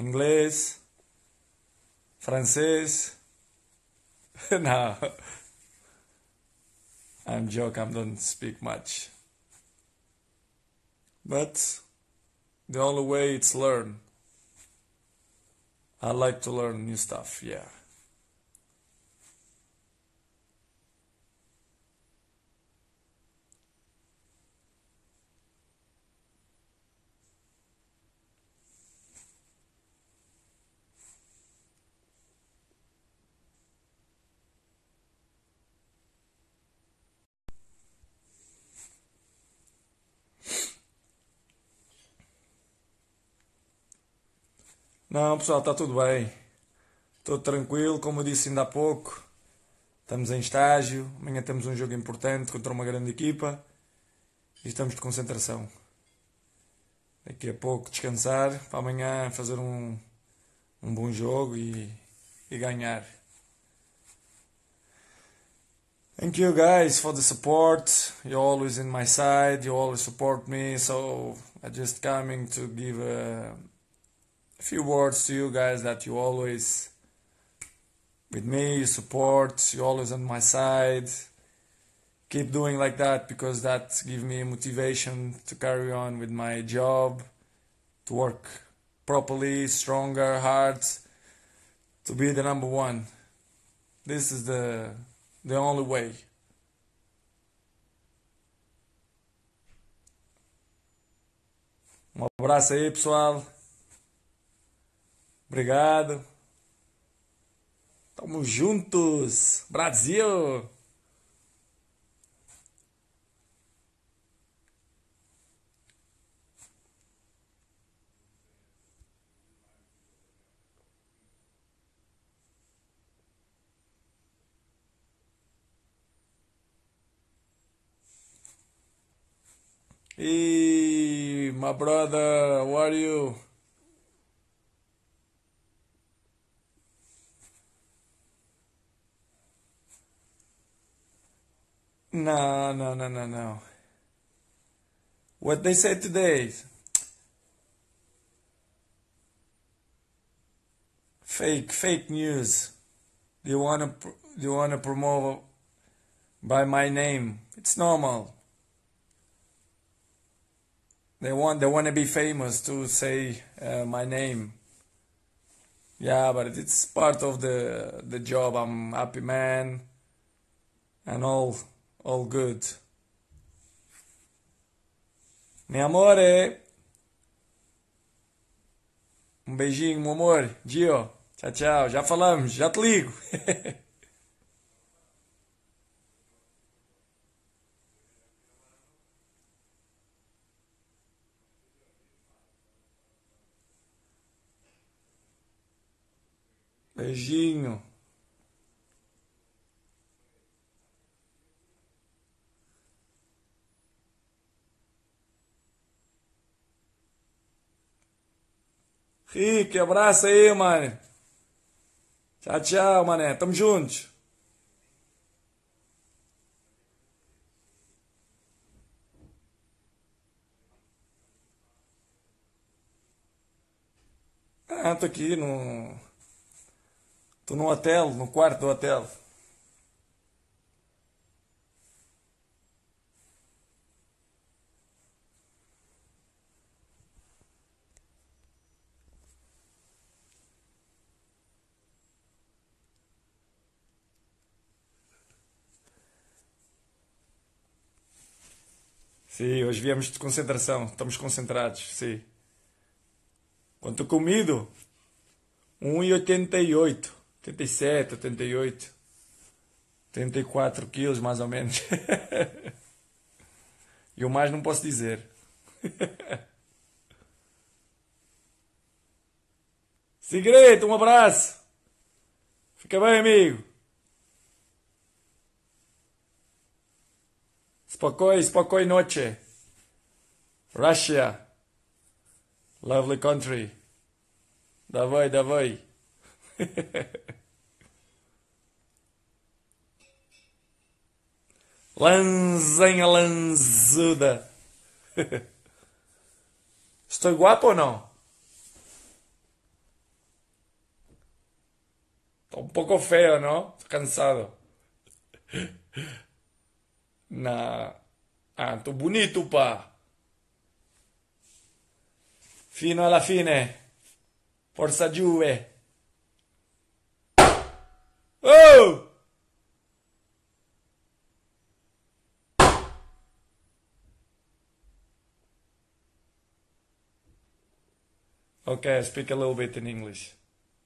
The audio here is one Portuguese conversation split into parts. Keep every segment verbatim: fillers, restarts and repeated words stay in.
inglês, francês. No, I'm joking, I don't speak much. But the only way it's learn. I like to learn new stuff, yeah. Não, pessoal, está tudo bem. Estou tranquilo, como eu disse ainda há pouco. Estamos em estágio. Amanhã temos um jogo importante contra uma grande equipa. E estamos de concentração. Daqui a pouco descansar. Para amanhã fazer um, um bom jogo e, e ganhar. Thank you guys for the support. You're always in my side. You always support me. So I just coming to give a, a few words to you guys that you always with me, you support, you're always on my side. Keep doing like that because that gives me motivation to carry on with my job, to work properly, stronger, hard, to be the number one. This is the the only way. Um abraço aí, pessoal. Obrigado. Tamo juntos, Brasil! E my brother, how are you? No, no, no, no, no. What they say today? Fake, fake news. Do you wanna, do you wanna promote by my name? It's normal. They want, they wanna be famous to say uh, my name. Yeah, but it's part of the the job. I'm happy man, and all, all good. Meu amore. Um beijinho, meu amor. Dio. Tchau, tchau. Já falamos. Já te ligo. Beijinho. Rick, abraço aí, mano. Tchau, tchau, mané. Tamo juntos. Ah, tô aqui no. Tô no hotel, no quarto do hotel. Sim, hoje viemos de concentração. Estamos concentrados, sim. Quanto comido? um e oitenta e oito. oitenta e sete, oitenta e oito. oitenta e quatro quilos, mais ou menos. E o mais não posso dizer. Segredo, um abraço. Fica bem, amigo. Spokoj, spokoj noche. Russia. Lovely country. Давай, давай. Lanzenha lanzuda. Estou guapo ou não? un poco feo, ¿no? Estoy cansado. Nah. Ah, tu bonito, pá. Fino alla fine. Forza Juve. Oh! Okay, I speak a little bit in English.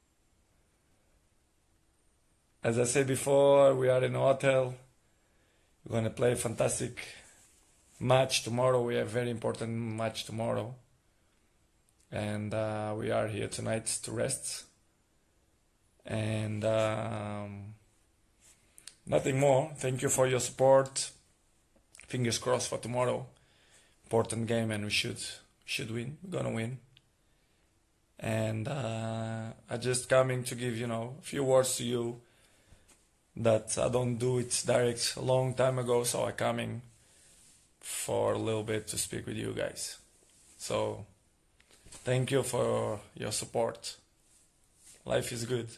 As I said before, we are in a hotel. We're gonna play a fantastic match tomorrow. We have a very important match tomorrow. And uh, we are here tonight to rest. And um, nothing more. Thank you for your support. Fingers crossed for tomorrow. Important game, and we should should win. We're gonna win. And uh, I just coming to give you know a few words to you that I don't do it direct a long time ago, so I coming for a little bit to speak with you guys. So thank you for your support. Life is good.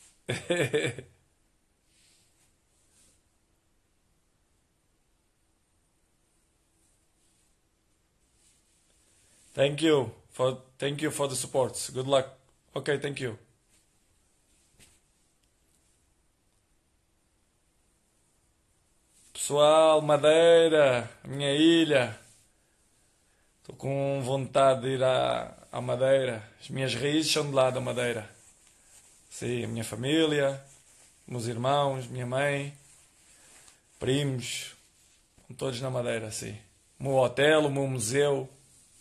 Thank you for thank you for the support. Good luck. Okay, thank you. Pessoal, Madeira, a minha ilha. Estou com vontade de ir à, à Madeira. As minhas raízes são de lá da Madeira. Sim, a minha família, meus irmãos, minha mãe, primos, estão todos na Madeira, sim. O meu hotel, o meu museu.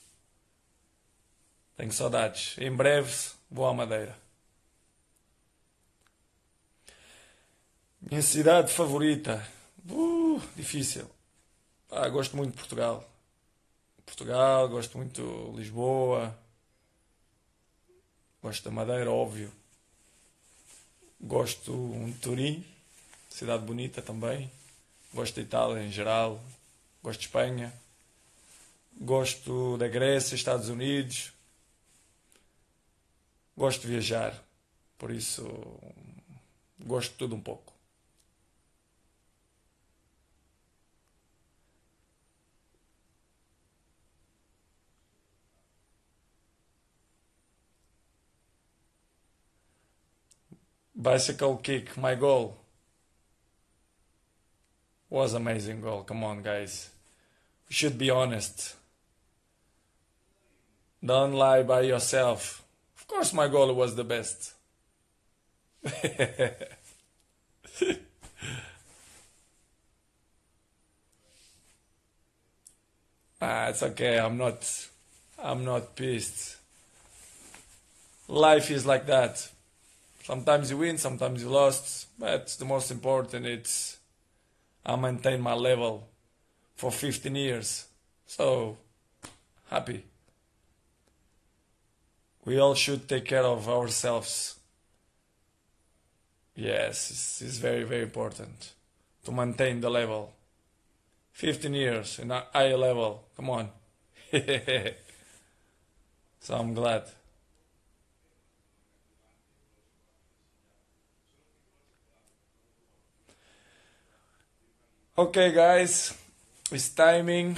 Tenho saudades. Em breve vou à Madeira. Minha cidade favorita. Uh, difícil. Ah, gosto muito de Portugal. Portugal, gosto muito de Lisboa. Gosto da Madeira, óbvio. Gosto de Turim, cidade bonita também. Gosto da Itália em geral. Gosto de Espanha. Gosto da Grécia, Estados Unidos. Gosto de viajar. Por isso, gosto de tudo um pouco. Bicycle kick, my goal. Was amazing goal. Come on, guys. We should be honest. Don't lie by yourself. Of course my goal was the best. Ah, it's okay. I'm not I'm not pissed. Life is like that. Sometimes you win, sometimes you lost, but the most important it's I maintain my level for fifteen years. So happy. We all should take care of ourselves. Yes, it's, it's very, very important to maintain the level. fifteen years in a high level. Come on. So I'm glad. Okay, guys, it's timing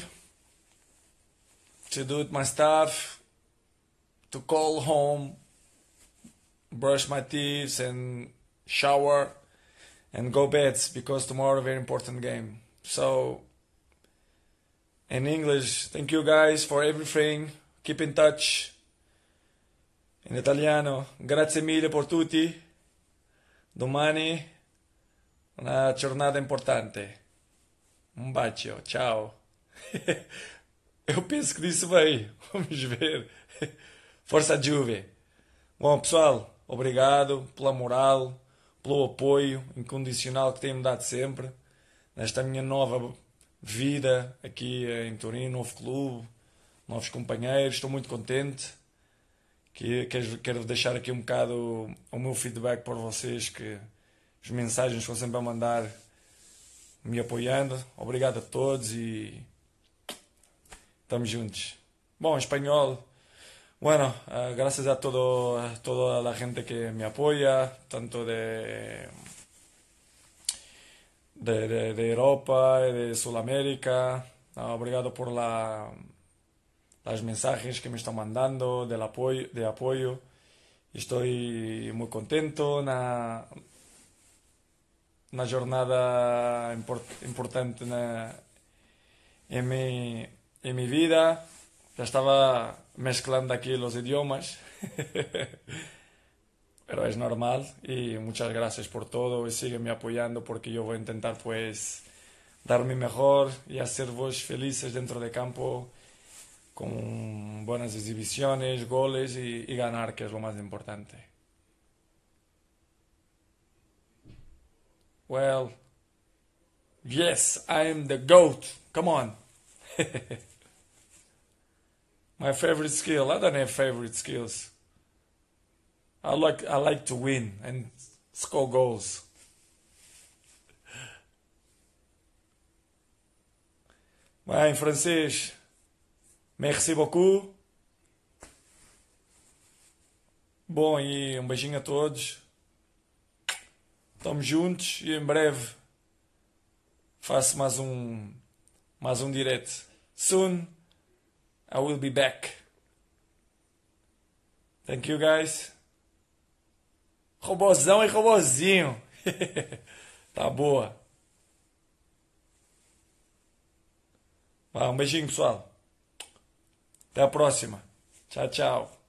to do my stuff, to call home, brush my teeth and shower and go bed because tomorrow a very important game. So in English, thank you guys for everything. Keep in touch. In italiano, grazie mille por tutti. Domani una giornata importante. Um bacio, tchau. Eu penso que disse bem. Vamos ver. Força Juve. Bom, pessoal, obrigado pela moral, pelo apoio incondicional que têm-me dado sempre nesta minha nova vida aqui em Turim, novo clube, novos companheiros. Estou muito contente. Que quero, quero deixar aqui um bocado o meu feedback para vocês, que as mensagens que estão sempre a mandar me apoiando. Obrigado a todos e estamos juntos. Bom, em espanhol, Bueno, eh, gracias a todo, a toda la gente que me apoya, tanto de, de, de- de Europa y de Sudamérica. Ah, obrigado por la, las mensajes que me están mandando del apoyo, de apoyo. Estoy muy contento na, na jornada import- importante na, en mi, en mi vida. Ya estaba mezclando aquí los idiomas, pero es normal y muchas gracias por todo y sígueme apoyando porque yo voy a intentar pues dar mi mejor y hacervos felices dentro de campo con buenas exhibiciones, goles y, y ganar, que es lo más importante. Well, yes, I am the GOAT. Come on. My favorite skill. I don't have favorite skills. I like I like to win and score goals. Vai em francês. Merci beaucoup. Bom, e um beijinho a todos. Estamos juntos e em breve faço mais um mais um direct. Soon I will be back. Thank you guys. Robozão e robozinho. Tá boa. Vá, um beijinho, pessoal. Até a próxima. Tchau, tchau.